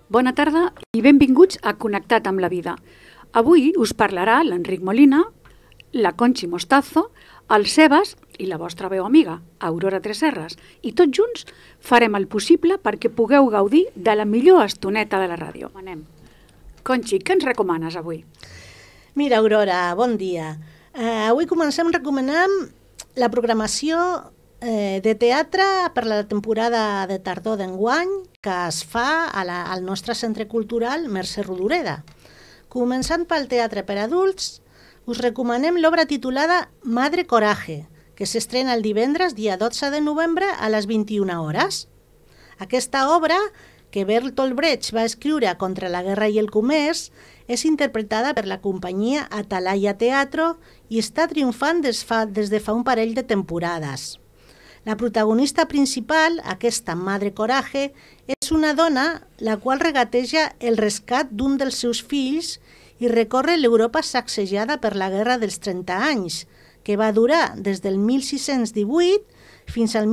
Bona tarda i benvinguts a Connectat amb la vida. Avui us parlarà l'Enric Molina, la Conchi Mostazo, el Sebas i la vostra veu amiga, Aurora Tresserras. I tots junts farem el possible perquè pugueu gaudir de la millor estoneta de la ràdio. Anem. Conchi, què ens recomanes avui? Mira, Aurora, bon dia. Avui comencem recomanant la programació de teatre per la temporada de tardor d'enguany que es fa al nostre centre cultural Mercè Rodoreda. Començant pel teatre per adults, us recomanem l'obra titulada Madre Coraje, que s'estrena el divendres, dia 12 de novembre, a les 21 hores. Aquesta obra, que Bertolt Brecht va escriure contra la guerra i el comerç, és interpretada per la companyia Atalaya Teatro i està triomfant des de fa un parell de temporades. La protagonista principal, aquesta Madre Coraje, és una dona la qual regateja el rescat d'un dels seus fills i recorre l'Europa sacsejada per la Guerra dels 30 anys, que va durar des del 1618 fins al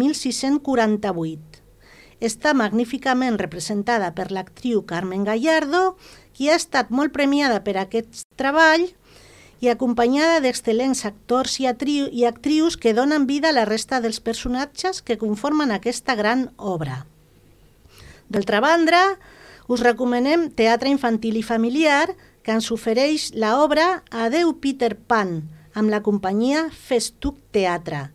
1648. Està magníficament representada per l'actriu Carmen Gallardo, qui ha estat molt premiada per aquest treball i acompanyada d'excel·lents actors i actrius que donen vida a la resta dels personatges que conformen aquesta gran obra. D'altra banda, us recomanem Teatre Infantil i Familiar, que ens ofereix l'obra Adeu Peter Pan, amb la companyia Festuc Teatre.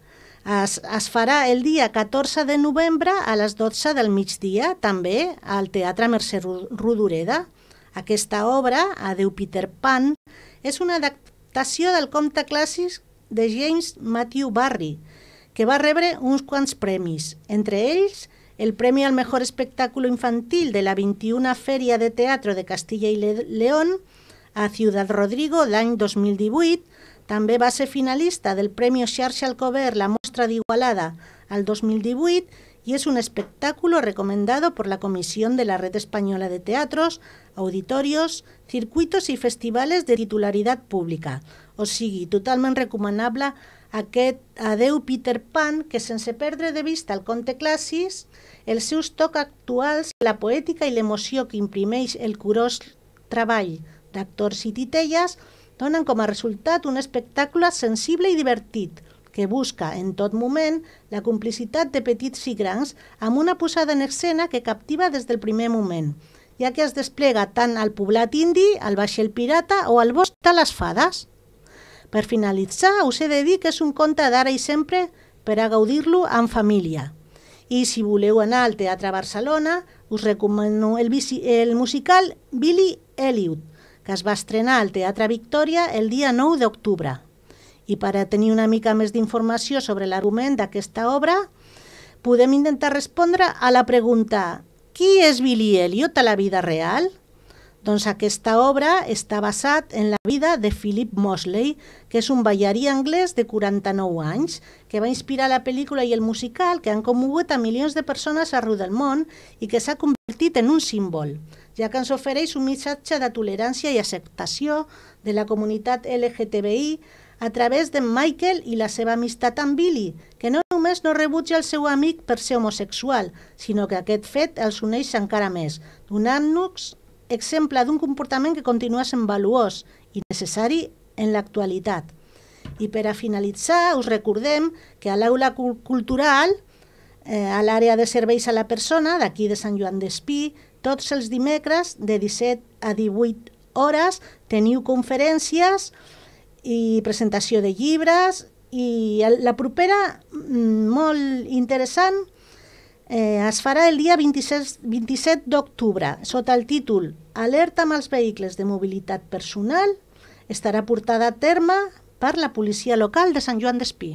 Es farà el dia 14 de novembre a les 12 del migdia, també al Teatre Mercè Rodoreda. Aquesta obra, Adeu Peter Pan, és una adaptació del conte clàssic de James Matthew Barrie, que va rebre uns quants premis, entre ells el Premi al Mejor Espectáculo Infantil de la 21a Feria de Teatro de Castilla y León a Ciudad Rodrigo l'any 2018, també va ser finalista del Premi Xarxa Alcover La Mostra d'Igualada al 2018 y es un espectáculo recomendado por la Comisión de la Red Española de Teatros, Auditorios, Circuitos y Festivales de titularitat pública. O sigui, totalment recomanable aquest Adeu Peter Pan, que sense perdre de vista el conte clàssic, els seus tocs actuals, la poètica i l'emoció que imprimeix el curós treball d'actors i titelles, donen com a resultat un espectacle sensible i divertit, que busca en tot moment la complicitat de petits i grans amb una posada en escena que captiva des del primer moment, ja que es desplega tant al poblat indi, al vaixell pirata o al bosc de les fades. Per finalitzar, us he de dir que és un conte d'ara i sempre per a gaudir-lo en família. I si voleu anar al Teatre Barcelona, us recomano el musical Billy Elliot, que es va estrenar al Teatre Victòria el dia 9 d'octubre. I per a tenir una mica més d'informació sobre l'argument d'aquesta obra, podem intentar respondre a la pregunta «Qui és Billy Elliot a la vida real?» Doncs aquesta obra està basada en la vida de Philip Mosley, que és un ballarí anglès de 49 anys, que va inspirar la pel·lícula i el musical que han commogut a milions de persones arreu del món i que s'ha convertit en un símbol, ja que ens ofereix un missatge de tolerància i acceptació de la comunitat LGTBI a través de Michael i la seva amistat amb Billy, que no només no rebutja el seu amic per ser homosexual, sinó que aquest fet els uneix encara més, donant-nos exemple d'un comportament que continua sent valuós i necessari en l'actualitat. I per a finalitzar, us recordem que a l'Aula Cultural, a l'àrea de serveis a la persona d'aquí de Sant Joan d'Espí, tots els dimecres de 17 a 18 hores teniu conferències i presentació de llibres i la propera, molt interessant, es farà el dia 27 d'octubre sota el títol Alerta amb els vehicles de mobilitat personal. Estarà portada a terme per la policia local de Sant Joan d'Espí.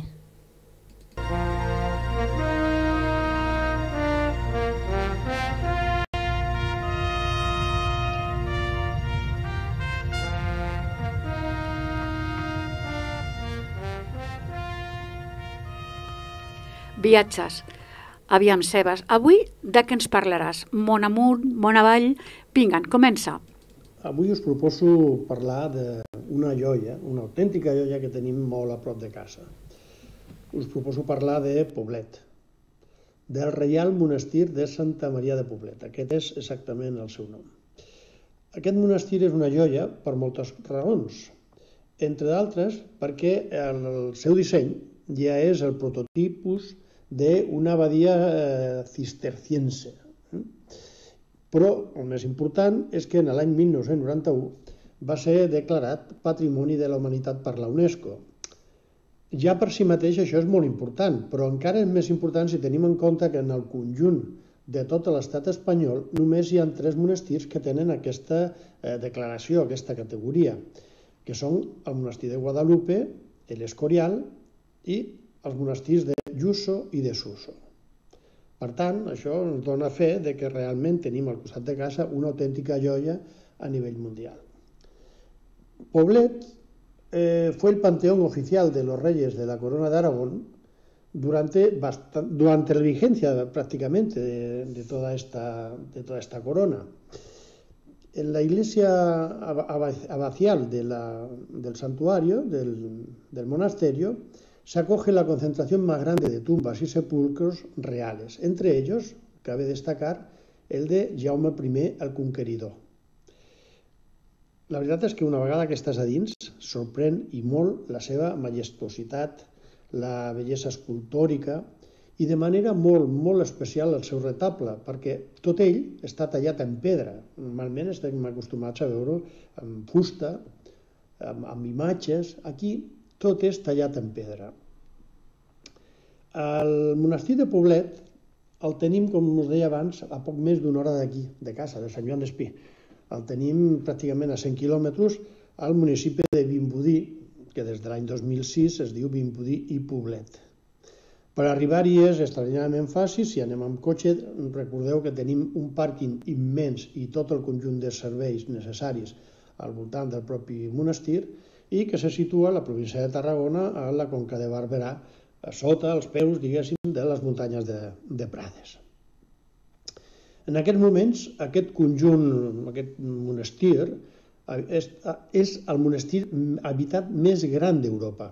Viatges. Aviam, Sebas, avui de què ens parlaràs? Món amunt, món avall? Vinga, comença. Avui us proposo parlar d'una joia, una autèntica joia que tenim molt a prop de casa. Us proposo parlar de Poblet. del Reial Monestir de Santa Maria de Poblet. Aquest és exactament el seu nom. Aquest monestir és una joia per moltes raons, entre d'altres perquè el seu disseny ja és el prototipus d'una abadia cisterciense. Però el més important és que en l'any 1991 va ser declarat Patrimoni de la Humanitat per la UNESCO. Ja per si mateix això és molt important, però encara és més important si tenim en compte que en el conjunt de tot l'estat espanyol només hi ha 3 monestirs que tenen aquesta declaració, aquesta categoria, que són el monestir de Guadalupe, l'Escorial i els monestirs de Lluço i de Suso. Per tant, això ens dona fe de que realment tenim al costat de casa una autèntica joia a nivell mundial. Poblet fue el panteón oficial de los reyes de la Corona de Aragón durante la vigencia prácticamente de toda esta corona. En la iglesia abacial del santuario, del monasterio, se acoge la concentración más grande de tumbas y sepulcros reales. Entre ellos, cabe destacar el de Jaume I el Conqueridor. La veritat és que una vegada que estàs a dins sorprèn i molt la seva majestuositat, la bellesa escultòrica i de manera molt, molt especial el seu retable, perquè tot ell està tallat en pedra. Normalment estem acostumats a veure amb fusta, amb imatges. Aquí tot és tallat en pedra. El monestir de Poblet el tenim, com us deia abans, a poc més d'una hora d'aquí, de casa, de Sant Joan d'Espí. El tenim pràcticament a 100 quilòmetres al municipi de Vimbodí, que des de l'any 2006 es diu Vimbodí i Poblet. Per arribar-hi és extraordinàriament fàcil. Si anem amb cotxe, recordeu que tenim un pàrquing immens i tot el conjunt de serveis necessaris al voltant del propi monestir i que se situa a la província de Tarragona, a la Conca de Barberà, a sota, als peus, diguéssim, de les muntanyes de Prades. En aquests moments, aquest conjunt, aquest monestir, és el monestir habitat més gran d'Europa.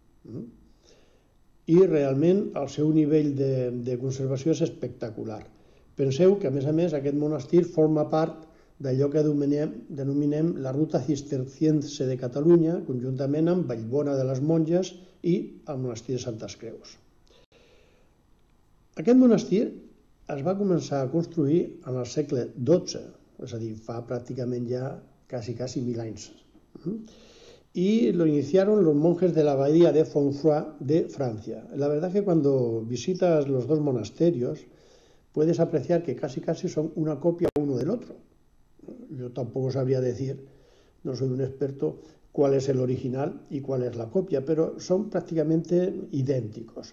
I realment el seu nivell de conservació és espectacular. Penseu que, a més, aquest monestir forma part d'allò que denominem la Ruta Cisterciense de Catalunya, conjuntament amb Vallbona de les Monges i el monestir de Santes Creus. Aquest monestir es va començar a construir en el segle XII, és a dir, fa pràcticament ja quasi 1.000 anys. Y lo iniciaron los monjes de la abadía de Fontfroid de Francia. La verdad es que cuando visitas los dos monasterios puedes apreciar que casi son una copia uno del otro. Yo tampoco sabría decir, no soy un experto, cuál es el original y cuál es la copia, pero son prácticamente idénticos.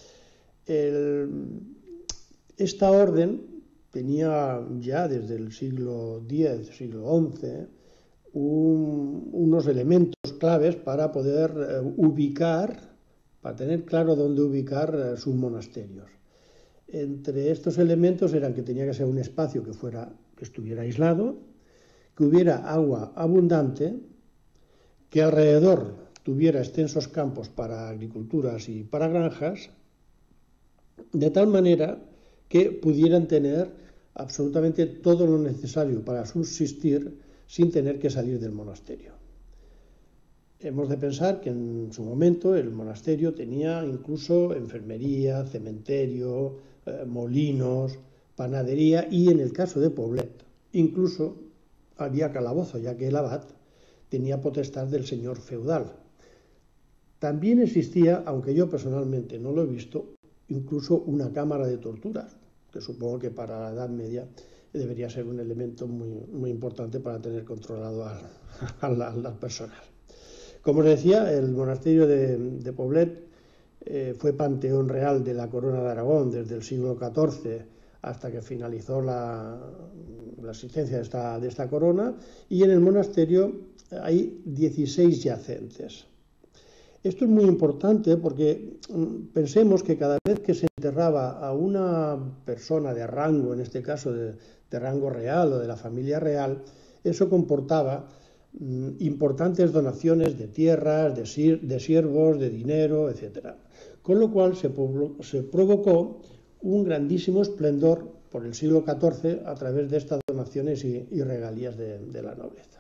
Esta orden tenía ya desde el siglo X, siglo XI, unos elementos claves para poder ubicar, para tener claro dónde ubicar sus monasterios. Entre estos elementos eran que tenía que ser un espacio que estuviera aislado, que hubiera agua abundante, que alrededor tuviera extensos campos para agriculturas y para granjas, de tal manera que pudieran tener absolutamente todo lo necesario para subsistir sin tener que salir del monasterio. Hemos de pensar que en su momento el monasterio tenía incluso enfermería, cementerio, molinos, panadería y en el caso de Poblet incluso había calabozo, ya que el abad tenía potestad del señor feudal. También existía, aunque yo personalmente no lo he visto, incluso una cámara de torturas, que supongo que para la Edad Media debería ser un elemento muy importante para tener controlado al personal. Como os decía, el monasterio de Poblet fue panteón real de la Corona de Aragón desde el siglo XIV hasta que finalizó la existencia de esta corona, y en el monasterio hay 16 yacentes. Esto es muy importante porque pensemos que cada vez que se enterraba a una persona de rango, en este caso de rango real o de la familia real, eso comportaba importantes donaciones de tierras, de siervos, de dinero, etc. Con lo cual se provocó un grandísimo esplendor por el siglo XIV a través de estas donaciones y regalías de la nobleza.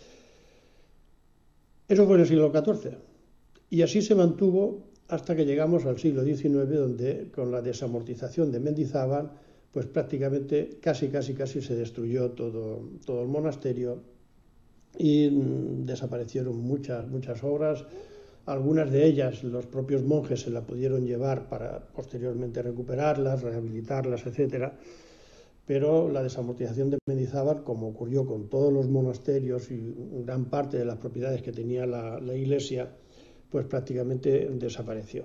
Eso fue en el siglo XIV, y así se mantuvo hasta que llegamos al siglo XIX, donde con la desamortización de Mendizábal, pues prácticamente casi se destruyó todo el monasterio y desaparecieron muchas obras. Algunas de ellas los propios monjes se la pudieron llevar para posteriormente recuperarlas, rehabilitarlas, etc. Pero la desamortización de Mendizábal, como ocurrió con todos los monasterios y gran parte de las propiedades que tenía la iglesia, pues prácticamente desapareció.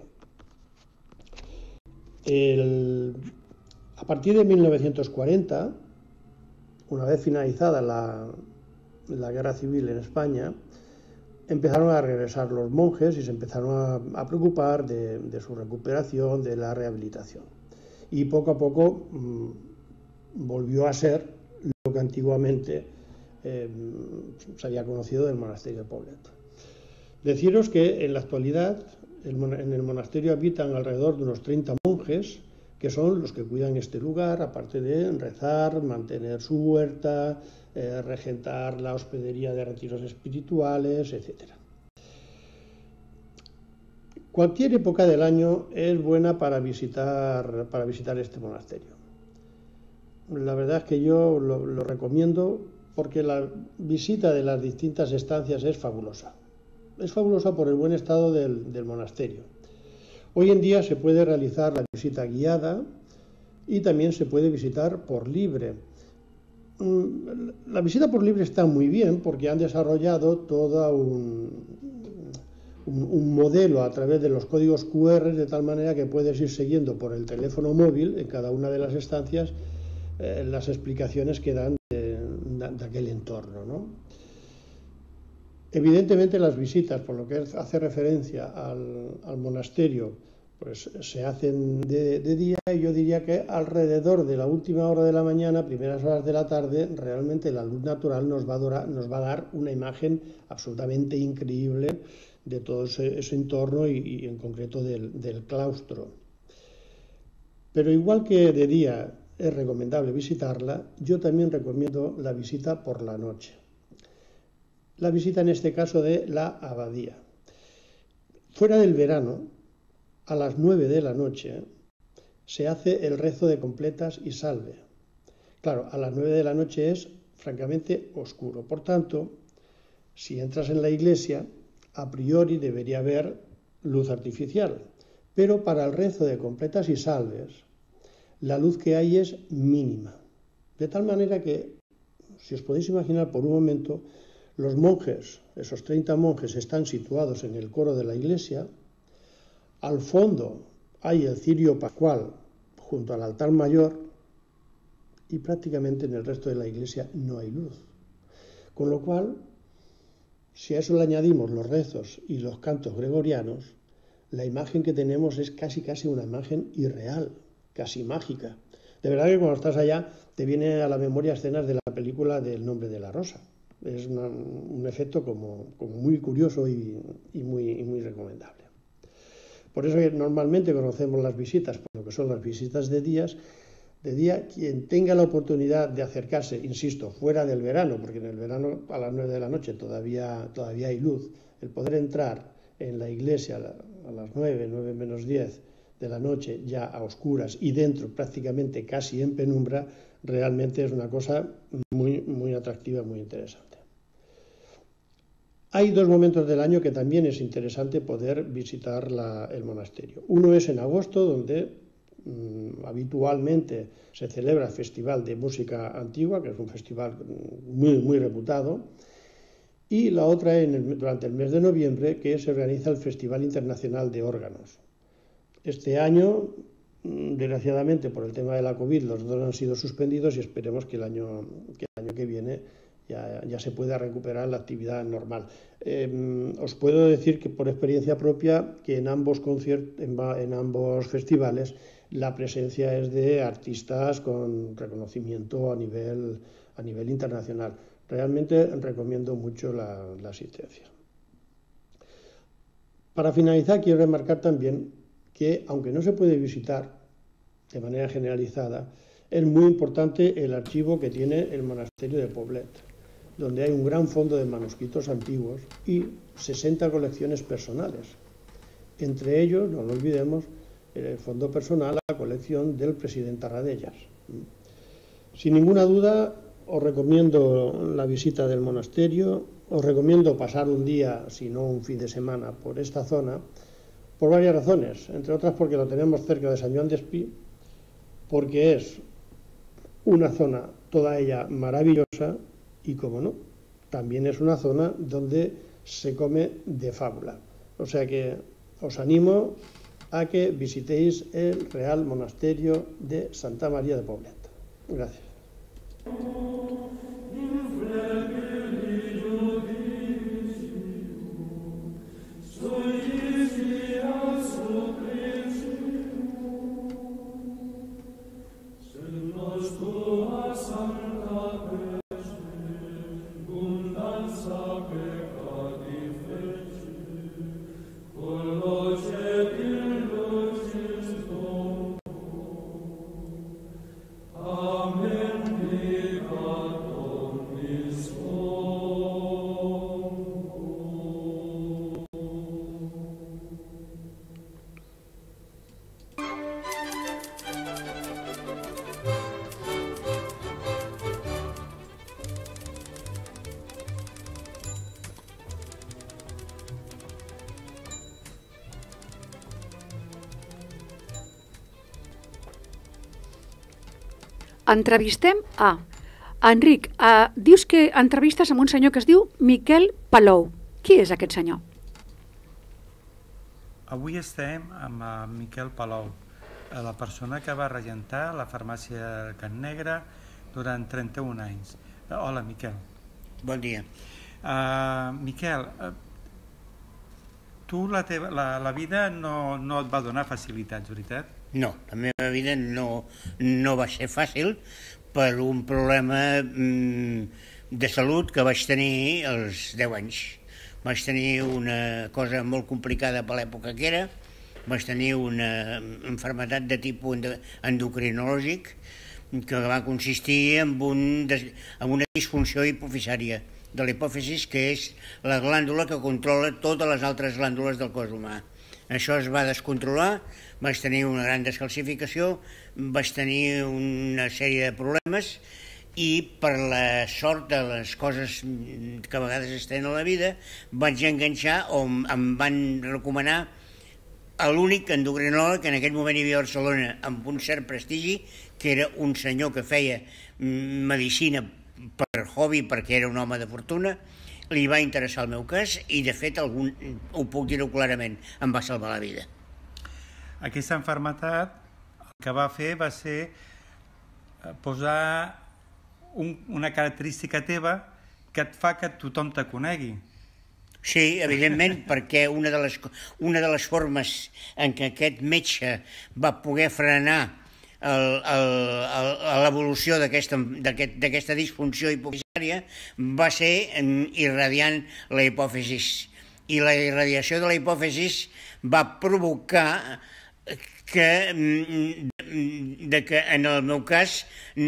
A partir de 1940, una vez finalizada la guerra civil en España, empezaron a regresar los monjes y se empezaron a preocupar de su recuperación, de la rehabilitación. Y poco a poco volvió a ser lo que antiguamente se había conocido del monasterio de Poblet. Deciros que en la actualidad en el monasterio habitan alrededor de unos 30 monjes, que son los que cuidan este lugar, aparte de rezar, mantener su huerta, regentar la hospedería de retiros espirituales, etc. Cualquier época del año es buena para visitar este monasterio. La verdad es que yo lo recomiendo porque la visita de las distintas estancias es fabulosa. Es fabulosa por el buen estado del monasterio. Hoy en día se puede realizar la visita guiada y también se puede visitar por libre. La visita por libre está muy bien porque han desarrollado todo un modelo a través de los códigos QR, de tal manera que puedes ir siguiendo por el teléfono móvil en cada una de las estancias las explicaciones que dan de aquel entorno, ¿no? Evidentemente las visitas, por lo que hace referencia al monasterio, pues se hacen de día, y yo diría que alrededor de la última hora de la mañana, primeras horas de la tarde, realmente la luz natural nos va a dar una imagen absolutamente increíble de todo ese entorno y en concreto del claustro. Pero igual que de día es recomendable visitarla, yo también recomiendo la visita por la noche. La visita en este caso de la abadía. Fuera del verano, a las 9 de la noche, se hace el rezo de completas y salve. Claro, a las 9 de la noche es francamente oscuro. Por tanto, si entras en la iglesia, a priori debería haber luz artificial. Pero para el rezo de completas y salves, la luz que hay es mínima. De tal manera que, si os podéis imaginar por un momento, los monjes, esos 30 monjes, están situados en el coro de la iglesia. Al fondo hay el cirio pascual junto al altar mayor y prácticamente en el resto de la iglesia no hay luz. Con lo cual, si a eso le añadimos los rezos y los cantos gregorianos, la imagen que tenemos es casi una imagen irreal, casi mágica. De verdad que cuando estás allá te viene a la memoria escenas de la película del Nombre de la Rosa. Es un efecto como muy curioso y muy recomendable. Por eso que normalmente conocemos las visitas, por lo que son las visitas de día, quien tenga la oportunidad de acercarse, insisto, fuera del verano, porque en el verano a las 9 de la noche todavía hay luz, el poder entrar en la iglesia a las 9 menos 10 de la noche, ya a oscuras y dentro prácticamente casi en penumbra, realmente es una cosa muy atractiva, muy interesante. Hay dos momentos del año que también es interesante poder visitar el monasterio. Uno es en agosto, donde habitualmente se celebra el Festival de Música Antigua, que es un festival muy reputado, y la otra durante el mes de noviembre, que se organiza el Festival Internacional de Órganos. Este año, desgraciadamente por el tema de la COVID, los dos han sido suspendidos y esperemos que el año que viene ya se pueda recuperar la actividad normal. Os puedo decir que por experiencia propia que en ambos festivales la presencia es de artistas con reconocimiento a nivel internacional. Realmente recomiendo mucho la asistencia. Para finalizar, quiero remarcar también que, aunque no se puede visitar de manera generalizada, es muy importante el archivo que tiene el monasterio de Poblet, donde hay un gran fondo de manuscritos antiguos y 60 colecciones personales. Entre ellos, no lo olvidemos, el fondo personal, la colección del presidente Tarradellas. Sin ninguna duda, os recomiendo la visita del monasterio, os recomiendo pasar un día, si no un fin de semana, por esta zona, por varias razones, entre otras porque lo tenemos cerca de Sant Joan d'Espí, porque es una zona toda ella maravillosa y, como no, también es una zona donde se come de fábula. O sea que os animo a que visitéis el Real Monasterio de Santa María de Poblet. Gracias. Entrevistem a Enric. Dius que entrevistes amb un senyor que es diu Miquel Palou. Qui és aquest senyor? Avui estem amb Miquel Palou, la persona que va regentar la farmàcia Can Negre durant 31 anys. Hola, Miquel. Bon dia. Miquel, tu la vida no et va donar facilitats, veritat? No, la meva vida no va ser fàcil per un problema de salut que vaig tenir als 10 anys. Vaig tenir una cosa molt complicada per l'època que era, vaig tenir una malaltia de tipus endocrinològic que va consistir en una disfunció hipofisària de la hipòfisis, que és la glàndula que controla totes les altres glàndules del cos humà. Això es va descontrolar, vaig tenir una gran descalcificació, vaig tenir una sèrie de problemes i per la sort de les coses que a vegades es tenen a la vida vaig enganxar o em van recomanar a l'únic endocrinòleg que en aquell moment hi havia a Barcelona amb un cert prestigi, que era un senyor que feia medicina per hobby perquè era un home de fortuna. Li va interessar el meu cas i, de fet, ho puc dir-ho clarament, em va salvar la vida. Aquesta malaltia el que va fer va ser posar una característica teva que et fa que tothom te conegui. Sí, evidentment, perquè una de les formes en què aquest metge va poder frenar l'evolució d'aquesta disfunció hipofisària va ser irradiant la hipòfisis. I la irradiació de la hipòfisis va provocar que en el meu cas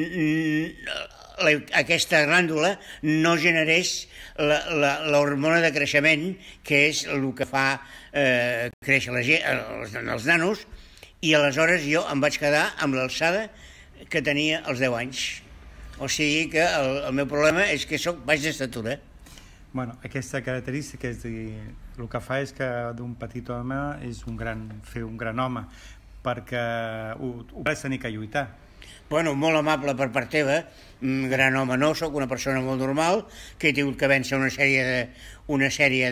aquesta glàndula no generés l'hormona de creixement, que és el que fa créixer els nanos, i aleshores jo em vaig quedar amb l'alçada que tenia als 10 anys. O sigui que el meu problema és que soc baix d'estatura. Bueno, aquesta característica és dir, el que fa és que d'un petit home és fer un gran home, perquè ho vas tenir que lluitar. Bueno, molt amable per part teva, gran home no, sóc una persona molt normal, que he tingut que vèncer una sèrie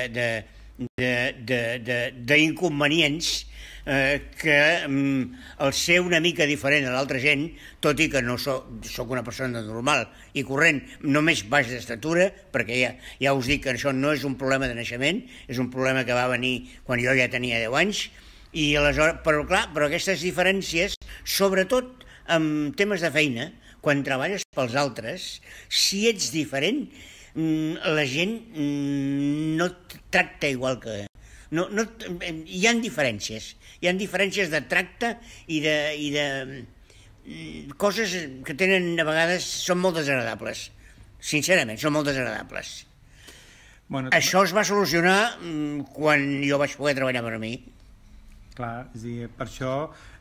d'inconvenients que el ser una mica diferent a l'altra gent, tot i que no soc una persona normal i corrent, només baix d'estatura, perquè ja us dic que això no és un problema de naixement, és un problema que va venir quan jo ja tenia 10 anys, i aleshores, però aquestes diferències, sobretot en temes de feina, quan treballes pels altres, si ets diferent, la gent no et tracta igual que Hi ha diferències. Hi ha diferències de tracte i de coses que tenen, a vegades, són molt desagradables. Sincerament, són molt desagradables. Això es va solucionar quan jo vaig poder treballar per a mi. Clar, és a dir, per això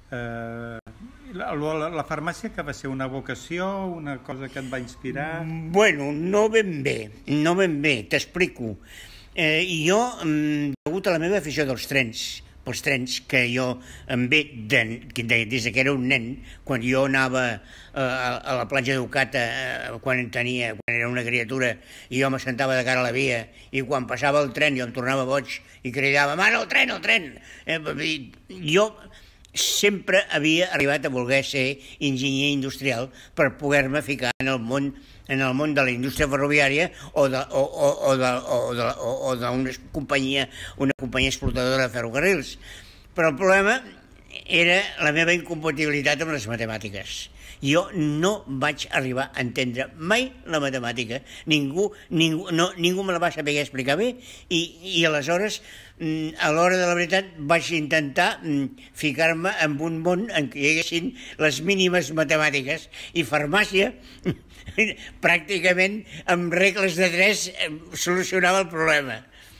la farmàcia que va ser una vocació, una cosa que et va inspirar? Bueno, no ben bé, t'explico. Jo, degut a la meva afició pels trens, que jo em ve des que era un nen, quan jo anava a la platja d'Eucata, quan era una criatura, i jo m'assentava de cara a la via, i quan passava el tren jo em tornava boig i cridava, mare, el tren! Jo sempre havia arribat a voler ser enginyer industrial per poder-me ficar en el món de la indústria ferroviària o d'una companyia explotadora de ferrocarrils. Però el problema era la meva incompatibilitat amb les matemàtiques. Jo no vaig arribar a entendre mai la matemàtica. Ningú me la va saber explicar bé i aleshores, a l'hora de la veritat, vaig intentar ficar-me en un món en què hi haguessin les mínimes matemàtiques i farmàcia pràcticament amb regles de 3 solucionava el problema.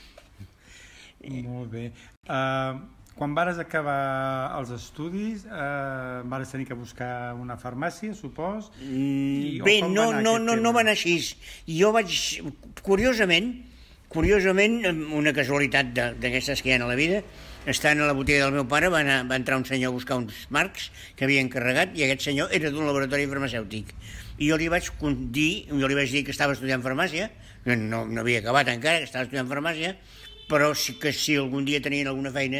Molt bé. Quan vares acabar els estudis, vares tenir que buscar una farmàcia, supos? Bé, no va anar així. Jo vaig, curiosament, una casualitat d'aquestes que hi ha a la vida, estant a la botiga del meu pare, va entrar un senyor a buscar uns marcs que havia encarregat, i aquest senyor era d'un laboratori farmacèutic. I jo li vaig dir que estava estudiant farmàcia, no havia acabat encara, que estava estudiant farmàcia, però que si algun dia tenien alguna feina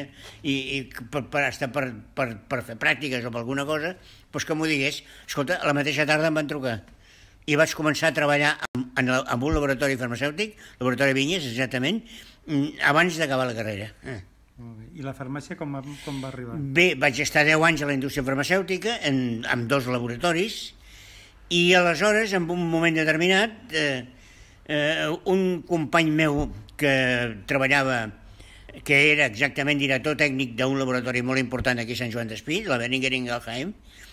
per fer pràctiques o per alguna cosa, doncs que m'ho digués. Escolta, a la mateixa tarda em van trucar i vaig començar a treballar en un laboratori farmacèutic, laboratori Vinyes, exactament, abans d'acabar la carrera. I la farmàcia com va arribar? Bé, vaig estar 10 anys a la indústria farmacèutica, amb 2 laboratoris, i aleshores, en un moment determinat, un company meu que treballava, que era exactament director tècnic d'un laboratori molt important aquí a Sant Joan d'Espí, la Boehringer Ingelheim,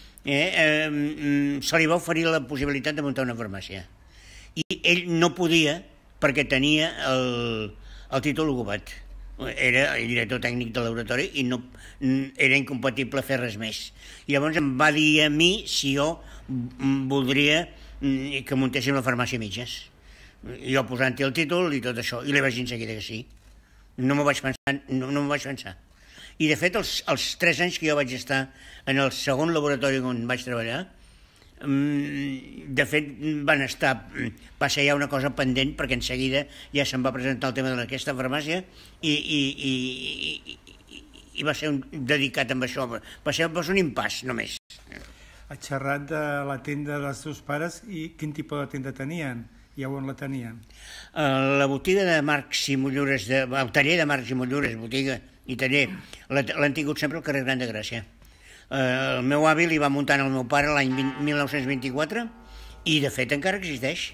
se li va oferir la possibilitat de muntar una farmàcia. I ell no podia perquè tenia el títol ocupat. Era el director tècnic del laboratori i no era incompatible fer res més. I llavors em va dir a mi si jo voldria que muntéssim la farmàcia a mitges. Jo posant-hi el títol i tot això, i li vaig dir en seguida que sí. No m'ho vaig pensar. I de fet, els 3 anys que jo vaig estar en el segon laboratori on vaig treballar, de fet va ser ja una cosa pendent, perquè en seguida ja se'm va presentar el tema d'aquesta farmàcia i va ser dedicat amb això. Va ser un impàs, només. Has xerrat de la tenda dels teus pares i quin tipus de tenda tenien? I on la tenien? La botiga de marcs i motllures, el taller de marcs i motllures, botiga i taller, l'han tingut sempre al carrer Gran de Gràcia. El meu avi li va muntar al meu pare l'any 1924 i de fet encara existeix.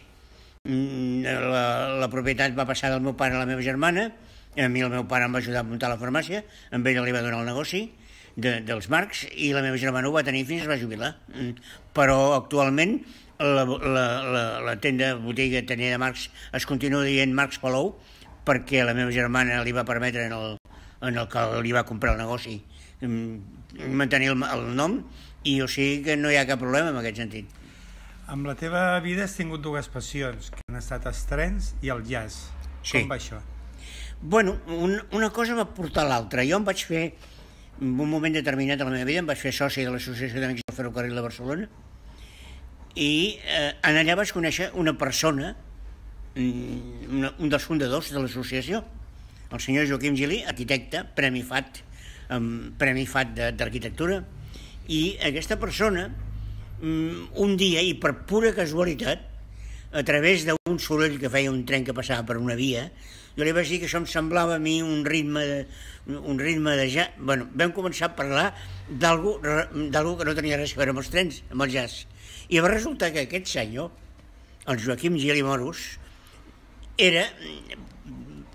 La propietat va passar del meu pare a la meva germana, a mi el meu pare em va ajudar a muntar la farmàcia, a ell li va donar el negoci dels marcs i la meva germana ho va tenir fins es va jubilar. Però actualment la tenda, botiga, taller de marcs es continua dient Marcs Palou perquè la meva germana li va permetre en el que li va comprar el negoci mantenir el nom i o sigui que no hi ha cap problema en aquest sentit. Amb la teva vida has tingut 2 passions, que han estat els trens i el jazz. Sí. Com va això? Bueno, una cosa va portar l'altra. Jo em vaig fer, en un moment determinat de la meva vida, em vaig fer soci de l'Associació d'Amics del Ferrocarril de Barcelona i en allà vaig conèixer una persona, un dels fundadors de l'associació, el senyor Joaquim Gili, arquitecte, Premi FAT d'arquitectura, i aquesta persona, un dia, i per pura casualitat, a través d'un soroll que feia un tren que passava per una via, jo li vaig dir que això em semblava a mi un ritme de jazz. Bueno, vam començar a parlar d'algú que no tenia res a veure amb els trens, amb el jazz. I va resultar que aquest senyor, el Joaquim Gili Moros, era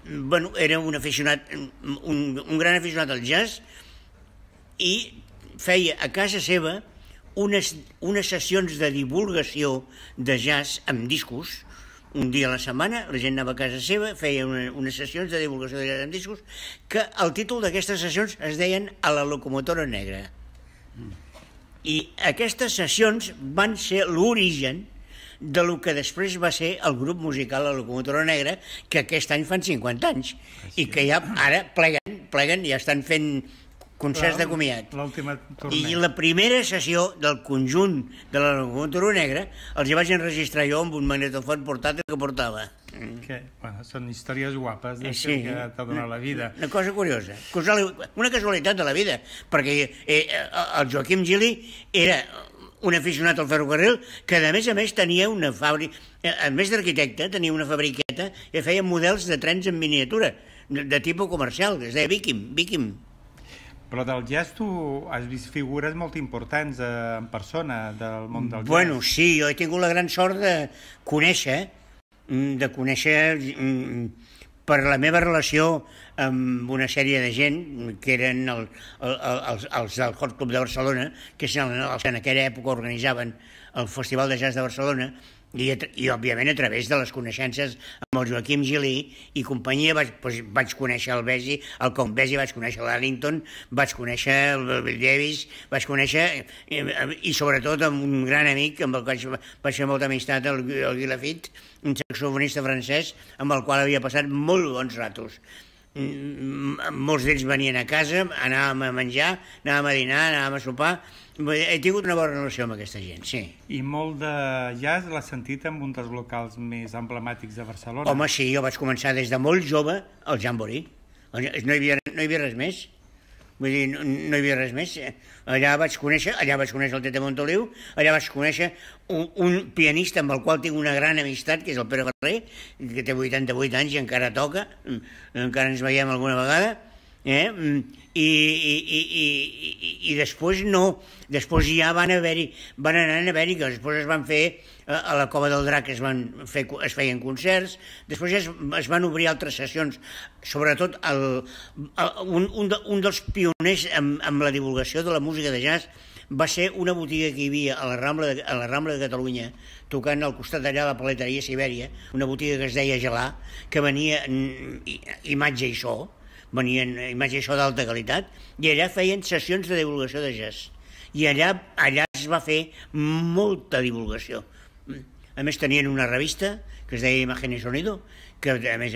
bueno, era un aficionat, un gran aficionat al jazz, i feia a casa seva unes sessions de divulgació de jazz amb discos. Un dia a la setmana la gent anava a casa seva, feia unes sessions de divulgació de jazz amb discos, que el títol d'aquestes sessions es deien A la locomotora negra. I aquestes sessions van ser l'origen de lo que després va ser el grup musical La Locomotora Negra, que aquest any fan 50 anys, i que ja ara pleguen, ja estan fent concerts de comiat. L'última tornada. I la primera sessió del conjunt de La Locomotora Negra els hi vaig enregistrar jo amb un magnetofon portàtil que portava. Que, bueno, són històries guapes Sí. que t'ha donat la vida. Una cosa curiosa, una casualitat de la vida, perquè el Joaquim Gili era un aficionat al ferrocarril que, a més, tenia una fàbrica, a més d'arquitecte, tenia una fabriqueta que feia models de trens en miniatura, de tipus comercial, que es deia Viking. Però del jazz tu has vist figures molt importants en persona del món del jazz. Bueno, sí, jo he tingut la gran sort de conèixer per la meva relació amb una sèrie de gent que eren els del Hot Club de Barcelona, que els que en aquella època organitzaven el Festival de Jazz de Barcelona, i òbviament a través de les coneixences amb el Joaquim Gili i companyia vaig conèixer el Besi, el Count Basie, vaig conèixer l'Arlington, vaig conèixer el Bill Davis, vaig conèixer, i sobretot amb un gran amic amb el qual vaig fer molta amistat, el Guy Lafitte, un saxofonista francès amb el qual havia passat molt bons ratos. Molts d'ells venien a casa, anàvem a menjar, anàvem a dinar, anàvem a sopar. He tingut una bona relació amb aquesta gent, sí. I molt de jazz l'has sentit en un dels locals més emblemàtics de Barcelona? Home, sí, jo vaig començar des de molt jove al Jamboree. No hi havia res més. Vull dir, no hi havia res més. Allà vaig conèixer el Tete Montoliu, allà vaig conèixer un pianista amb el qual tinc una gran amistat, que és el Pere Ferrer, que té 88 anys i encara toca, encara ens veiem alguna vegada, i després no, després ja van anar a Amèrica, després es van fer a la Cova del Drac, es feien concerts, després es van obrir altres sessions, sobretot un dels pioners amb la divulgació de la música de jazz va ser una botiga que hi havia a la Rambla de Catalunya, tocant al costat d'allà la paleteria Sibèria, una botiga que es deia Gelà, que venia imatge i so, venien imatge i so d'alta qualitat, i allà feien sessions de divulgació de jazz. I allà es va fer molta divulgació. A més, tenien una revista que es deia Imagen y Sonido, que a més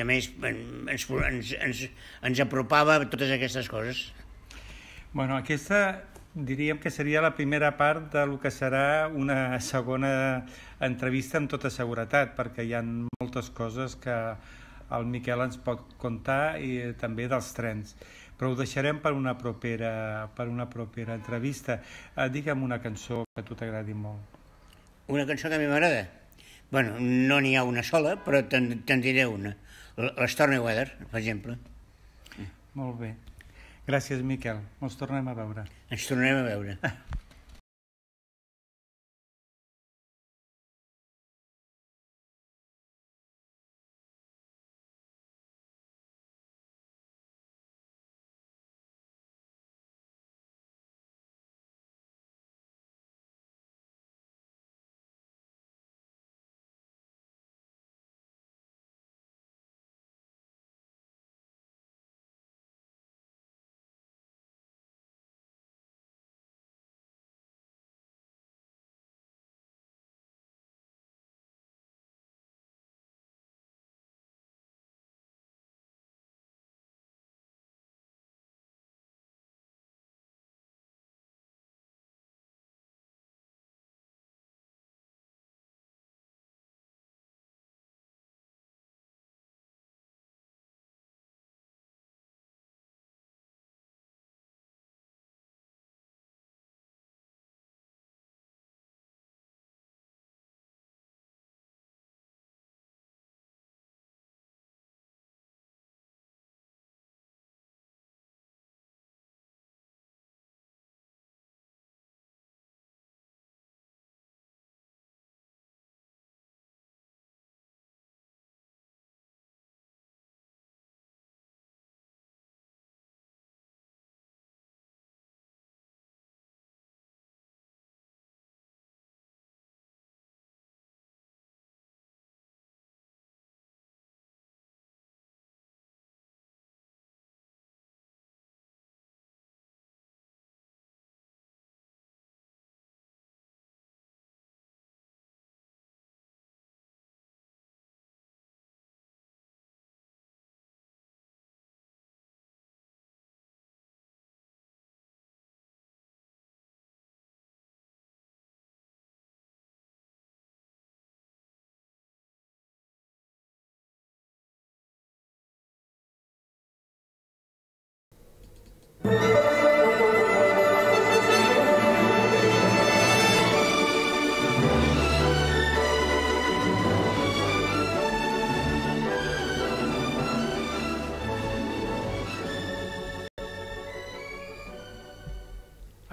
ens apropava a totes aquestes coses. Bueno, aquesta diríem que seria la primera part del que serà una segona entrevista amb tota seguretat, perquè hi ha moltes coses que el Miquel ens pot contar, i també dels trens. Però ho deixarem per una propera entrevista. Digue'm una cançó que a tu t'agradi molt. Una cançó que a mi m'agrada? Bueno, no n'hi ha una sola, però te'n diré una. L'Stormy Weather, per exemple. Molt bé. Gràcies, Miquel. Ens tornem a veure. Ens tornarem a veure.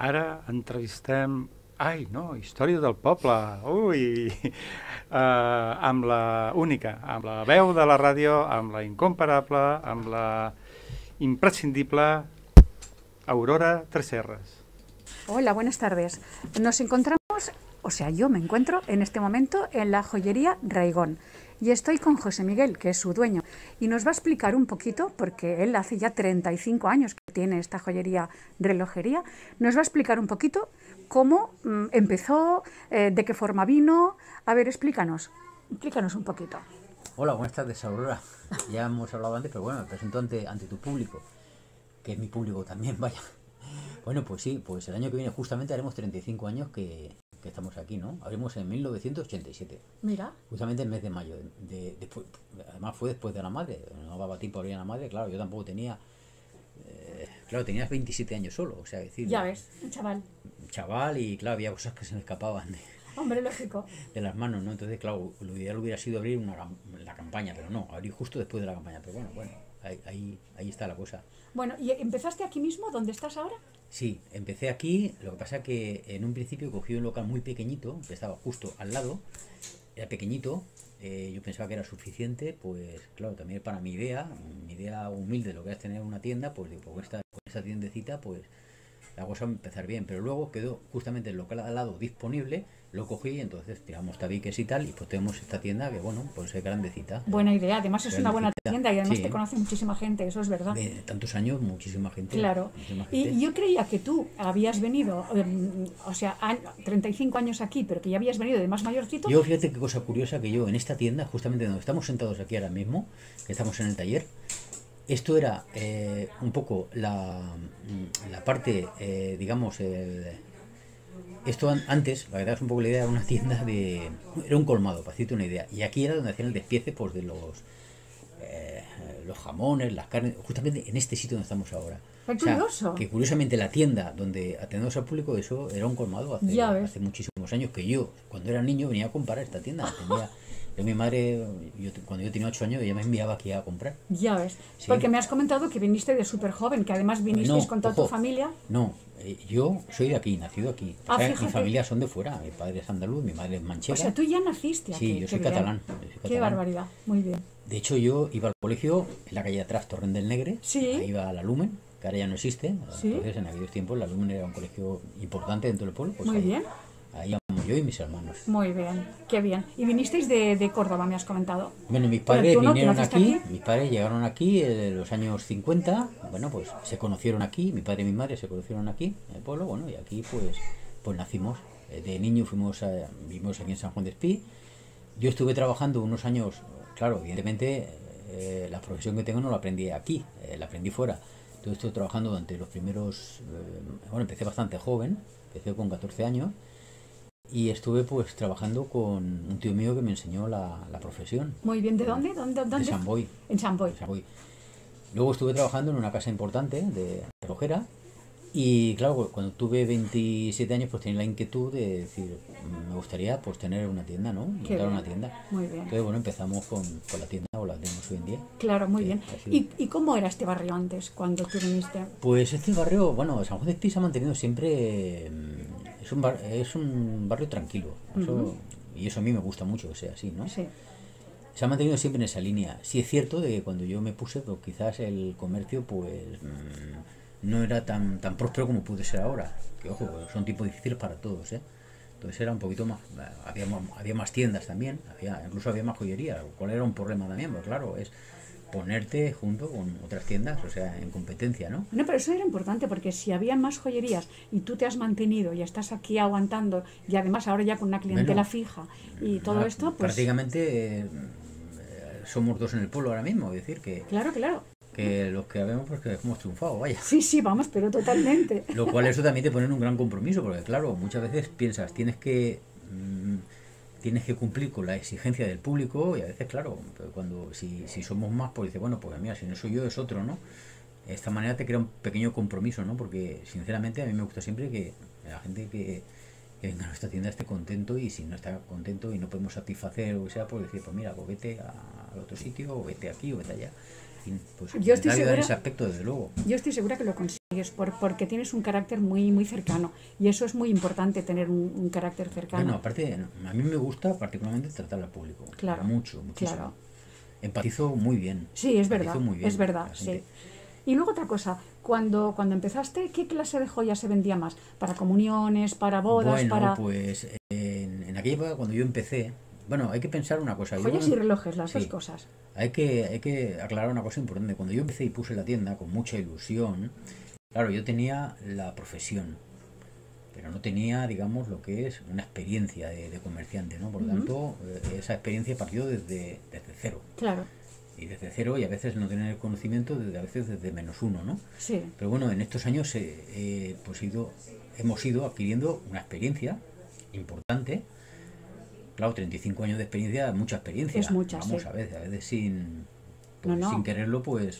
Ara entrevistem... Ai, no, història del poble. Ui! Amb la única, amb la veu de la ràdio, amb la incomparable, amb la imprescindible Aurora Tresserras. Hola, buenas tardes. Nos encontramos, o sea, yo me encuentro en este momento en la joyería Raigón y estoy con José Miguel, que es su dueño, y nos va a explicar un poquito, porque él hace ya 35 años que tiene esta joyería relojería, nos va a explicar un poquito cómo empezó, de qué forma vino. A ver, explícanos un poquito. Hola, buenas tardes, Aurora. Ya hemos hablado antes, pero bueno, me presento ante tu público, que es mi público también, vaya. Bueno, pues sí, pues el año que viene justamente haremos 35 años que estamos aquí, ¿no? Abrimos en 1987. Mira. Justamente el mes de mayo. Después, además fue después de la madre. No daba tiempo a abrir a la madre, claro, yo tampoco tenía... claro, tenías 27 años solo, o sea, decir... Ya ves, un chaval. Chaval, y claro, había cosas que se me escapaban Hombre, lógico. de las manos, ¿no? Entonces, claro, lo ideal hubiera sido abrir la campaña, pero no, abrir justo después de la campaña. Pero bueno, ahí está la cosa. Bueno, ¿y empezaste aquí mismo, donde estás ahora? Sí, empecé aquí, lo que pasa que en un principio cogí un local muy pequeñito, que estaba justo al lado, era pequeñito, yo pensaba que era suficiente, pues claro, también para mi idea humilde de lo que es tener una tienda, pues digo, con esta tiendecita, pues la cosa va a empezar bien, pero luego quedó justamente el local al lado disponible, lo cogí y entonces tiramos tabiques y tal, y pues tenemos esta tienda que bueno, pues es grandecita. Buena idea, además es una buena tienda y además sí, te conoce muchísima gente, eso es verdad. De tantos años, muchísima gente. Claro, muchísima gente. Y yo creía que tú habías venido, o sea, 35 años aquí, pero que ya habías venido de más mayorcito. Yo, fíjate qué cosa curiosa, que yo en esta tienda, justamente donde estamos sentados aquí ahora mismo, que estamos en el taller, esto era un poco la parte, digamos, esto antes, para que te hagas un poco la idea, era una tienda era un colmado, para decirte una idea. Y aquí era donde hacían el despiece pues, de los jamones, las carnes, justamente en este sitio donde estamos ahora. ¡Qué curioso! Que curiosamente la tienda donde atendemos al público, eso era un colmado hace muchísimos años, que yo, cuando era niño, venía a comprar esta tienda. Mi madre, cuando yo tenía 8 años, ella me enviaba aquí a comprar. Ya ves, sí. Porque me has comentado que viniste de súper joven, que además vinisteis con toda tu familia. No, yo soy de aquí, nacido aquí. Mi familia son de fuera, mi padre es andaluz, mi madre es manchega. O sea, tú ya naciste aquí. Sí, yo soy catalán. Qué barbaridad, muy bien. De hecho, yo iba al colegio en la calle de atrás, Torrent del Negre, sí. Ahí iba a la Lumen, que ahora ya no existe. ¿Sí? Entonces, en aquellos tiempos, la Lumen era un colegio importante dentro del pueblo. Pues muy bien. Ahí íbamos yo y mis hermanos. Muy bien, qué bien. Y vinisteis de Córdoba, me has comentado. Bueno, mis padres vinieron aquí, mis padres llegaron aquí en los años 50, bueno, pues se conocieron aquí, mi padre y mi madre se conocieron aquí, en el pueblo, bueno, y aquí pues nacimos. De niño vivimos aquí en San Juan de Espí. Yo estuve trabajando unos años, claro, evidentemente la profesión que tengo no la aprendí aquí, la aprendí fuera. Entonces estuve trabajando durante los primeros, bueno, empecé bastante joven, empecé con 14 años. Y estuve pues trabajando con un tío mío que me enseñó la profesión. Muy bien, ¿de dónde? De Sant Boi. En Sant Boi. Luego estuve trabajando en una casa importante de relojera y claro, cuando tuve 27 años pues tenía la inquietud de decir, me gustaría pues tener una tienda, ¿no? Montar una tienda. Muy bien. Entonces bueno, empezamos con la tienda o la tenemos hoy en día. Claro, muy bien. ¿Y cómo era este barrio antes, cuando tú viniste? Pues este barrio, bueno, San Juan de Espí se ha mantenido siempre... Es un barrio tranquilo, y eso a mí me gusta mucho que sea así, ¿no? Sí. Se ha mantenido siempre en esa línea. Sí es cierto de que cuando yo me puse, pues quizás el comercio pues no era tan próspero como puede ser ahora. Que ojo, pues, son tiempos difíciles para todos, ¿eh? Entonces era un poquito más, había más tiendas también, incluso había más joyería, lo cual era un problema también, pero claro, es ponerte junto con otras tiendas, o sea, en competencia, ¿no? No, pero eso era importante, porque si había más joyerías y tú te has mantenido y estás aquí aguantando, y además ahora ya con una clientela fija y todo esto, pues... Prácticamente somos dos en el pueblo ahora mismo, es decir, que... Claro. Que los que vemos pues que hemos triunfado, vaya. Sí, vamos, pero totalmente. Lo cual eso también te pone en un gran compromiso, porque claro, muchas veces piensas, tienes que cumplir con la exigencia del público y a veces, claro, cuando si somos más, pues dices, bueno, pues mira, si no soy yo es otro, ¿no? De esta manera te crea un pequeño compromiso, ¿no? Porque sinceramente a mí me gusta siempre que la gente que venga a nuestra tienda esté contento, y si no está contento y no podemos satisfacer o lo que sea, pues decir, pues mira, pues vete al otro sitio, o vete aquí, o vete allá. fin, pues Yo estoy ayudar segura- en ese aspecto, desde luego. Yo estoy segura que lo consigues porque tienes un carácter muy, muy cercano y eso es muy importante, tener un carácter cercano. Bueno, aparte, a mí me gusta particularmente tratar al público. Claro, Muchísimo. claro. Empatizo muy bien. Sí, es verdad, Empatizo muy bien es verdad, con la sí. gente. Y luego otra cosa, cuando empezaste, ¿qué clase de joyas se vendía más? ¿Para comuniones, para bodas, Bueno, para pues en aquella época cuando yo empecé, bueno, hay que pensar una cosa. joyas y relojes, las Sí. dos cosas? Hay que aclarar una cosa importante. Cuando yo empecé y puse la tienda con mucha ilusión, claro, yo tenía la profesión, pero no tenía, digamos, lo que es una experiencia de comerciante, ¿no? Por lo tanto, esa experiencia partió desde cero. Claro, Y desde cero, y a veces no tener conocimiento, a veces desde -1, ¿no? sí. Pero bueno, en estos años pues hemos ido adquiriendo una experiencia importante. Claro, 35 años de experiencia, mucha experiencia. Es mucha, Vamos, sí. a veces sin, No, no. sin quererlo, pues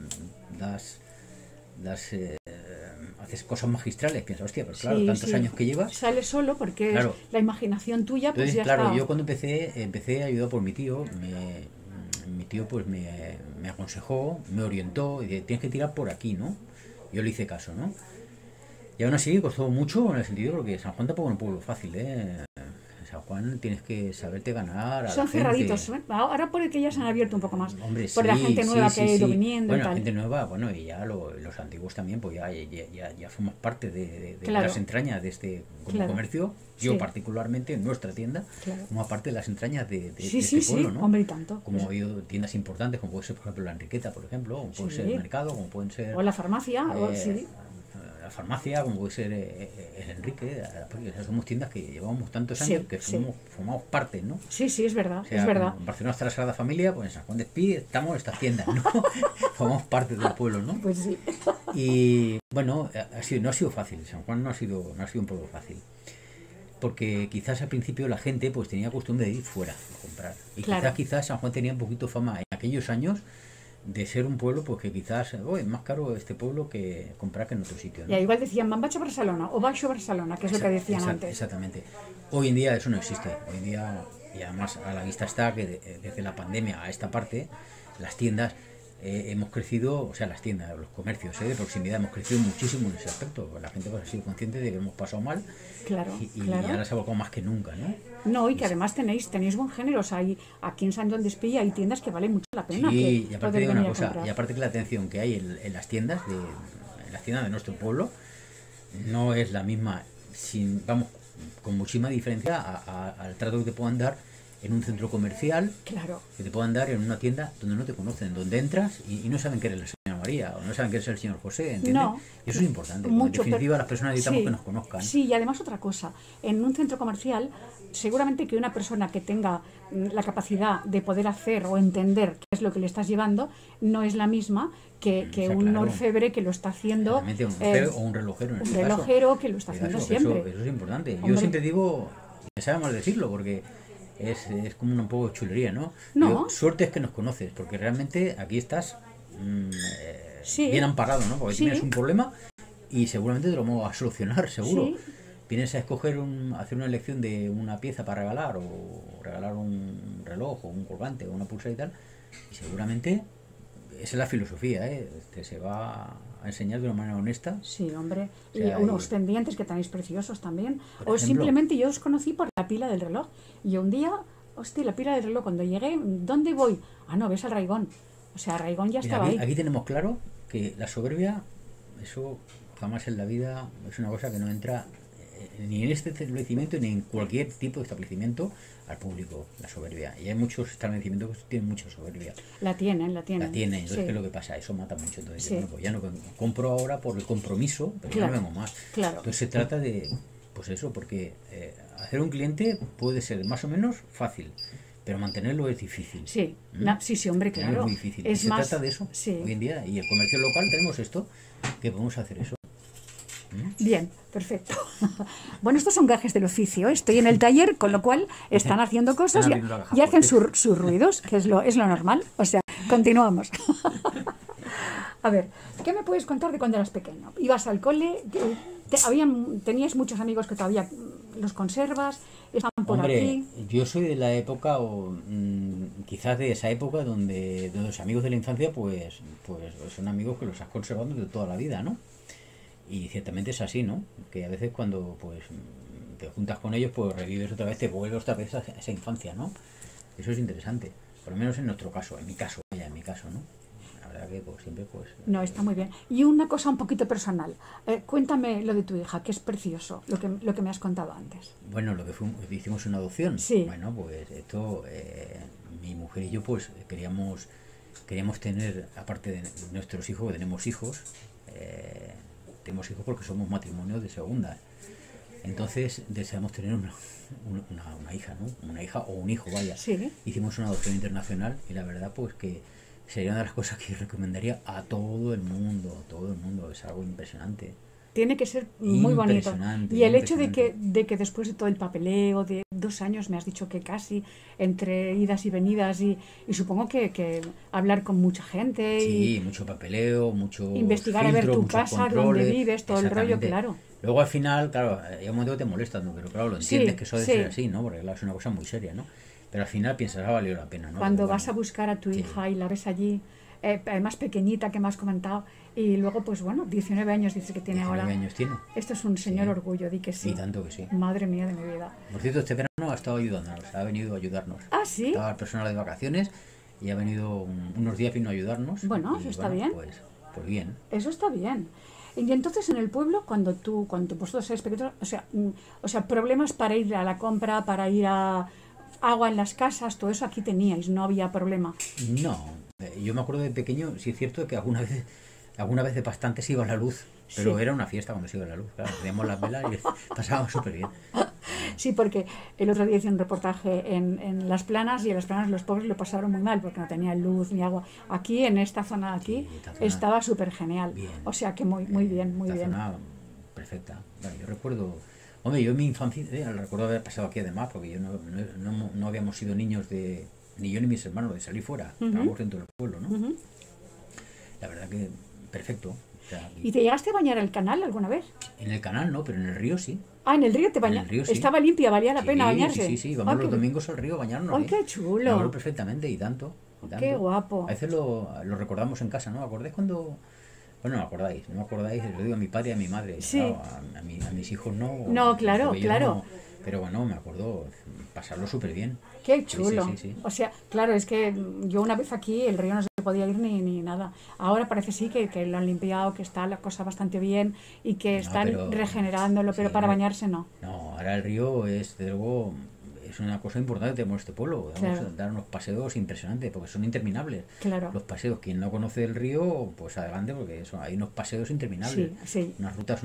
haces cosas magistrales. Piensas, hostia, pero claro, Sí, tantos sí. años que llevas. Sale solo porque Claro. es la imaginación tuya, pues Entonces, ya claro, está. yo cuando empecé ayudado por mi tío, mi tío pues me aconsejó, me orientó, y dice, tienes que tirar por aquí, ¿no? Yo le hice caso, ¿no? Y aún así costó mucho en el sentido porque San Juan tampoco es un pueblo fácil, ¿eh? En San Juan tienes que saberte ganar a Son la gente. cerraditos, ¿eh? Ahora puede que ya se han abierto un poco más. Hombre, por la sí, gente sí, nueva sí, que ha ido sí. viniendo Bueno, y tal. gente nueva, bueno, y ya los antiguos también, pues ya somos parte de Claro. las entrañas de este Claro. comercio. Yo Sí. particularmente en nuestra tienda, Claro. como parte de las entrañas de Sí, este sí, pueblo, sí, ¿no? hombre, y tanto. Como ha habido tiendas importantes, como puede ser, por ejemplo, la Enriqueta, por ejemplo, como puede Sí. ser el Mercado, como pueden ser O la farmacia, o sí. la farmacia, como puede ser el Enrique, porque somos tiendas que llevamos tantos Sí, años que sí. formamos parte, ¿no? Sí, sí, es verdad, O sea, es verdad. como en Barcelona está la Sagrada Familia, pues en San Juan de Espí estamos en estas tiendas, ¿no? Formamos parte del pueblo, ¿no? Pues sí. Y bueno, no ha sido fácil, San Juan no ha sido un pueblo fácil. Porque quizás al principio la gente pues tenía costumbre de ir fuera a comprar. Y Claro. quizás San Juan tenía un poquito fama en aquellos años de ser un pueblo pues que quizás es más caro este pueblo que comprar que en otro sitio, ¿no? Ya igual decían, van bacho Barcelona o baixo Barcelona, que es lo que decían antes. Exactamente. Hoy en día eso no existe. Hoy en día, y además a la vista está que desde la pandemia a esta parte, las tiendas hemos crecido, o sea, las tiendas, los comercios de proximidad, hemos crecido muchísimo en ese aspecto. La gente pues, ha sido consciente de que hemos pasado mal Claro, y claro. ahora se ha volcado más que nunca, ¿no? No, y que además tenéis buen género. O sea, aquí en San Joan de Espí hay tiendas que valen mucho la pena. Sí, que y aparte poder digo una venir a cosa, comprar. y aparte que la atención que hay en las tiendas de nuestro pueblo no es la misma, vamos, con muchísima diferencia al trato que te puedan dar en un centro comercial, Claro. que te puedan dar en una tienda donde no te conocen, donde entras y no saben que eres la señora María o no saben que eres el señor José, ¿entiendes? No. Y eso es importante. Mucho, En definitiva, pero- las personas necesitamos sí, que nos conozcan. Sí, y además otra cosa, en un centro comercial, seguramente que una persona que tenga la capacidad de poder hacer o entender qué es lo que le estás llevando, no es la misma que Está un claro. orfebre que lo está haciendo, Realmente un orfebre o un relojero en un este relojero que lo está caso. haciendo Eso- siempre. Eso es importante. Hombre. Yo siempre digo, me sabe mal decirlo porque es como un poco de chulería, ¿no? No. Digo, suerte es que nos conoces, porque realmente aquí estás Sí. bien amparado, ¿no? Porque Sí. tienes un problema y seguramente te lo vamos a solucionar, seguro. Sí. Vienes a escoger hacer una elección de una pieza para regalar o regalar un reloj o un colgante o una pulsera y tal, y seguramente esa es la filosofía, ¿eh? Que se va a enseñar de una manera honesta. Sí, hombre. O sea, y unos pendientes que tenéis preciosos también. Por O ejemplo. simplemente yo os conocí por la pila del reloj. Y un día, hostia, la pila del reloj, cuando llegué, ¿dónde voy? Ah, no, ves al Raigón. O sea, Raigón ya Mira, estaba ahí. aquí tenemos claro que la soberbia, eso jamás en la vida es una cosa que no entra ni en este establecimiento ni en cualquier tipo de establecimiento al público, la soberbia. Y hay muchos establecimientos que tienen mucha soberbia. La tienen, la tienen. La tienen, entonces Sí. ¿qué es lo que pasa? Eso mata mucho. Entonces, Sí. bueno, pues ya no compro ahora por el compromiso, pero Claro, ya no vengo más. claro. Entonces se trata de, pues eso, porque hacer un cliente puede ser más o menos fácil, pero mantenerlo es difícil. Sí, ¿Mm? sí, hombre, Mantenerlo claro. Es muy difícil. Es y se más, trata de eso sí. hoy en día. Y el comercio local tenemos esto, que podemos hacer eso. Bien, perfecto. Bueno, estos son gajes del oficio. Estoy en el taller, con lo cual están haciendo cosas Están y, abriendo la caja y hacen fuerte. sus ruidos, que es lo normal. O sea, continuamos. A ver, ¿qué me puedes contar de cuando eras pequeño? ¿Ibas al cole? ¿Tenías muchos amigos que todavía los conservas, están por Hombre, aquí. yo soy de la época, quizás de esa época donde los amigos de la infancia, pues son amigos que los has conservado de toda la vida, ¿no? Y ciertamente es así, ¿no? Que a veces cuando pues te juntas con ellos, pues revives otra vez, te vuelves otra vez a esa infancia, ¿no? Eso es interesante, por lo menos en nuestro caso, en mi caso, ¿no? La verdad que pues, siempre pues... No, está muy bien. Y una cosa un poquito personal. Cuéntame lo de tu hija, que es precioso, lo que me has contado antes. Bueno, lo que hicimos una adopción. Sí. Bueno, pues esto, mi mujer y yo pues queríamos tener, aparte de nuestros hijos, que tenemos hijos porque somos matrimonios de segunda. Entonces deseamos tener una hija, ¿no? Una hija o un hijo, vaya. Sí. Hicimos una adopción internacional y la verdad pues que sería una de las cosas que yo recomendaría a todo el mundo, es algo impresionante. Tiene que ser muy bonito. Y el hecho de que después de todo el papeleo, de 2 años, me has dicho que casi, entre idas y venidas, y supongo que hablar con mucha gente. Sí, mucho papeleo, mucho investigar filtro, a ver tu muchos casa, controles, dónde vives, todo el rollo, claro. Luego al final, claro, hay un momento que te molesta, ¿no? Pero claro, lo entiendes, Sí, que eso debe sí. ser así, ¿no? Porque claro, es una cosa muy seria, ¿no? Pero al final piensas, ha valido la pena, ¿no? Cuando Pero vas a bueno, buscar a tu sí. hija y la ves allí, más pequeñita que me has comentado, y luego, pues bueno, 19 años dice que tiene 19 ahora. años tiene. Esto es un señor Sí. orgullo, di que sí. Y tanto que sí. Madre mía de mi vida. Por cierto, este verano ha estado ayudándonos, ha venido a ayudarnos. Ah, ¿sí? Estaba el personal de vacaciones y ha venido unos días, vino a ayudarnos. Bueno, y, eso está bien. Pues bien. Eso está bien. Y entonces en el pueblo, cuando vosotros eres pequeños, o sea, problemas para ir a la compra, para ir a agua en las casas, todo eso aquí teníais, no había problema. No, yo me acuerdo de pequeño, sí es cierto que alguna vez de bastante se iba la luz, pero Sí. era una fiesta cuando se iba la luz, claro, teníamos las velas y pasábamos súper bien. Sí, porque el otro día hice un reportaje en Las Planas, y en Las Planas los pobres lo pasaron muy mal porque no tenían luz ni agua. Aquí, en esta zona de aquí, Sí, esta zona estaba súper genial. bien. O sea que muy bien, muy Esta bien. zona perfecta. Bueno, yo recuerdo, hombre, yo en mi infancia, recuerdo haber pasado aquí además, porque yo no habíamos sido niños ni yo ni mis hermanos, de salir fuera, estábamos dentro del pueblo, ¿no? Ujú. La verdad que perfecto. O sea, ¿Y te llegaste a bañar el canal alguna vez? en el canal no, pero en el río sí. Ah, en el río te En bañas. el río sí. Estaba limpia, valía la Sí, pena bañarse. Sí, vamos Ah, los qué- domingos al río a bañarnos. ¡Ay, qué chulo! Me acuerdo perfectamente y tanto. Qué guapo. A veces lo recordamos en casa, ¿no? ¿Acordáis cuando...? Bueno, no me acordáis, lo digo a mi padre y a mi madre. Sí. Claro, a mis hijos no. No, claro, porque yo claro. no, pero bueno, me acuerdo pasarlo súper bien. Qué Sí, chulo. sí. O sea, claro, es que yo una vez aquí el río no se podía ir ni nada. Ahora parece sí que lo han limpiado, que está la cosa bastante bien y que No, están pero- regenerándolo, pero sí, para no. bañarse no. No, ahora el río es, de luego, es una cosa importante que tenemos en este pueblo. Vamos Claro. a dar unos paseos impresionantes porque son interminables. Claro. Los paseos, quien no conoce el río, pues adelante, porque hay unos paseos interminables. Sí. Unas rutas,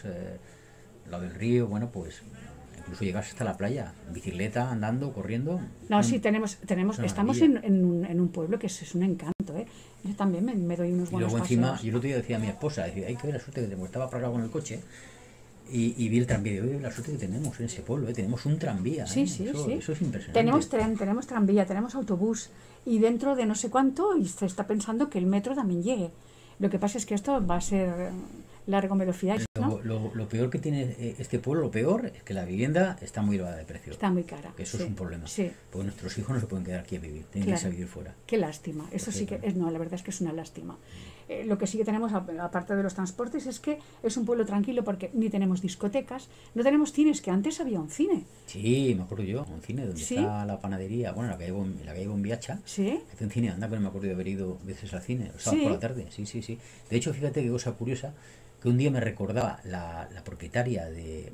lo del río, bueno, pues incluso llegas hasta la playa, en bicicleta, andando, corriendo. No, sí, tenemos una estamos maravilla. en un pueblo que es un encanto, ¿eh? Yo también me doy unos Y buenos luego encima, paseos. yo el otro día decía a mi esposa, decía, hay que ver la suerte que tenemos. Estaba para acá con el coche y vi el tranvía. Digo, oye, la suerte que tenemos en ese pueblo, tenemos un tranvía. Sí, sí. Eso es impresionante. Tenemos tren, tenemos tranvía, tenemos autobús, y dentro de no sé cuánto y se está pensando que el metro también llegue. Lo que pasa es que esto va a ser largo, me lo fiáis, ¿no? Lo peor que tiene este pueblo, lo peor es que la vivienda está muy elevada de precio. Está muy cara. Que eso sí, es un problema. Sí, Porque nuestros hijos no se pueden quedar aquí a vivir, tienen que irse a vivir fuera. qué lástima. Eso sí que es, no, la verdad es que es una lástima. Lo que sí que tenemos, aparte de los transportes, es que es un pueblo tranquilo porque ni tenemos discotecas, no tenemos cines, que antes había un cine. Sí, me acuerdo yo, un cine donde ¿Sí? está la panadería, bueno, la calle Bombiacha. ¿Sí? Hace un cine, anda, pero me acuerdo de haber ido veces al cine, los sábados Sí. por la tarde, sí. De hecho, fíjate qué cosa curiosa, que un día me recordaba la propietaria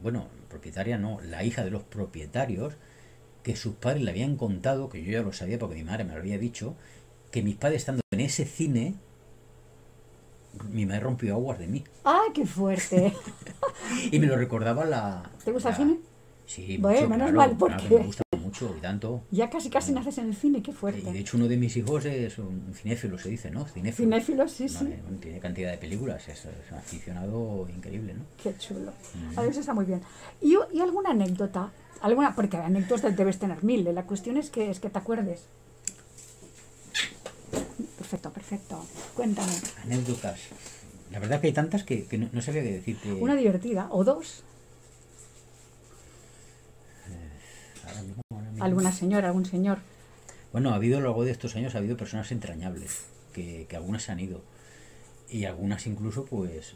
la hija de los propietarios, que sus padres le habían contado, que yo ya lo sabía porque mi madre me lo había dicho, que mis padres estando en ese cine, mi madre rompió aguas de mí. ¡Ay, qué fuerte! Y me lo recordaba la... ¿Te gusta el la- cine? Sí, Bueno, mucho, menos claro, mal, claro porque- que me gusta mucho y tanto. Ya casi naces en el cine, qué Y de fuerte. hecho uno de mis hijos es un cinéfilo, se dice, ¿no? Cinéfilo, sí, sí. Vale, bueno, tiene cantidad de películas, es un aficionado increíble, ¿no? Qué chulo. A veces está muy bien. ¿Y alguna anécdota? Porque anécdotas debes tener 1000. La cuestión es que te acuerdes. Perfecto. Cuéntame. Anécdotas. La verdad que hay tantas que no sabía qué decirte. Una divertida, o dos. alguna señora, algún señor. Bueno, a lo largo de estos años ha habido personas entrañables, que algunas se han ido. Y algunas incluso, pues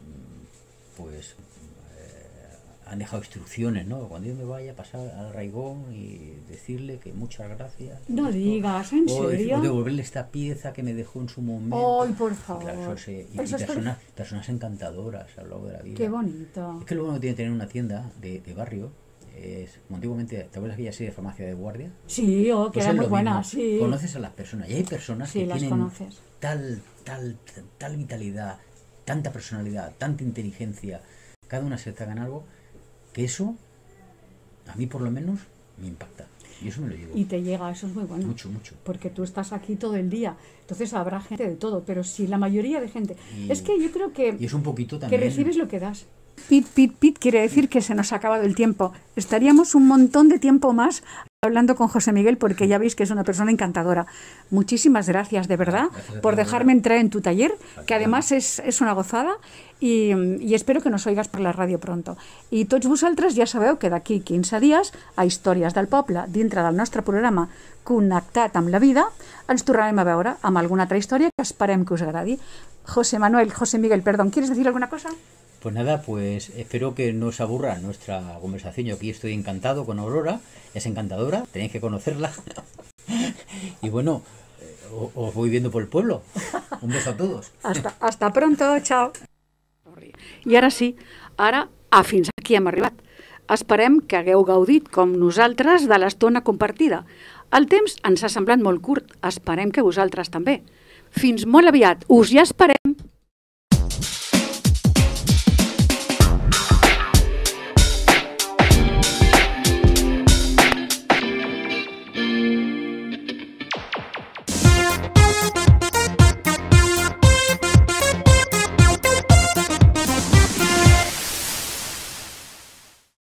han dejado instrucciones, ¿no? Cuando yo me vaya a pasar al Raigón y decirle que muchas gracias. No digas, ¿en serio? O devolverle esta pieza que me dejó en su momento. ¡Ay, por favor! Claro, personas encantadoras a lo largo de la vida. ¡Qué bonito! Es que lo bueno que tiene tener una tienda de barrio es, como antiguamente, ¿te acuerdas aquella serie de Farmacia de Guardia? Sí, que Pues era es muy lo buena, mismo. sí. Conoces a las personas y hay personas Sí, que las tienen conoces. tal vitalidad, tanta personalidad, tanta inteligencia, cada una se destaca en algo, que eso, a mí por lo menos, me impacta. Y eso me lo llevo. Y te llega, eso es muy bueno. Mucho. Porque tú estás aquí todo el día. Entonces habrá gente de todo, pero sí, la mayoría de gente. Y- Es que yo creo que, Y es un poquito que también... recibes lo que das. Pit quiere decir que se nos ha acabado el tiempo. Estaríamos un montón de tiempo más hablando con José Miguel, porque ya veis que es una persona encantadora. Muchísimas gracias, de verdad, Gracias a ti, por dejarme Laura. entrar en tu taller, que además es una gozada, i espero que nos oigas per la ràdio pronto. I tots vosaltres ja sabeu que d'aquí 15 dies, a Històries del Poble, dintre del nostre programa Connectat amb la Vida, ens tornarem a veure amb alguna altra història que esperem que us agradi. José Miguel, perdón, ¿quieres decir alguna cosa? Pues nada, pues espero que no os aburra nuestra conversación. Yo aquí estoy encantado con Aurora, es encantadora, tenéis que conocerla. Y bueno, os voy viendo por el pueblo. Un beso a todos. Hasta pronto, chao. I ara sí, fins aquí hem arribat. Esperem que hagueu gaudit, com nosaltres, de l'estona compartida. El temps ens ha semblat molt curt, esperem que vosaltres també. Fins molt aviat, us hi esperem!